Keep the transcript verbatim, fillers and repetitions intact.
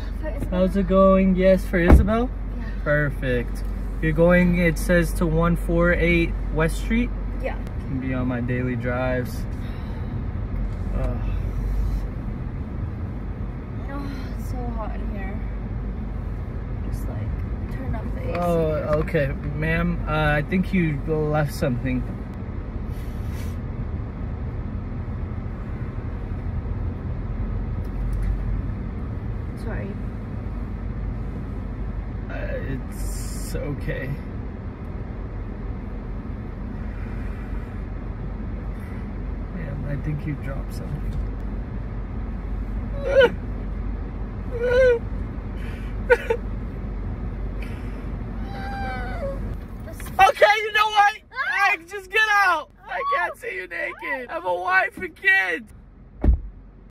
How's it going? Yes, for Isabel? Yeah. Perfect. You're going, it says, to one forty-eight West Street? Yeah. Can be on my daily drives. Uh. Oh, it's so hot in here. Just like, turn up the A C. Oh, okay. Ma'am, uh, I think you left something. Sorry. Uh, it's okay. Ma'am, I think you dropped something. Okay, you know what? I just get out. I can't see you naked. I have a wife and kids.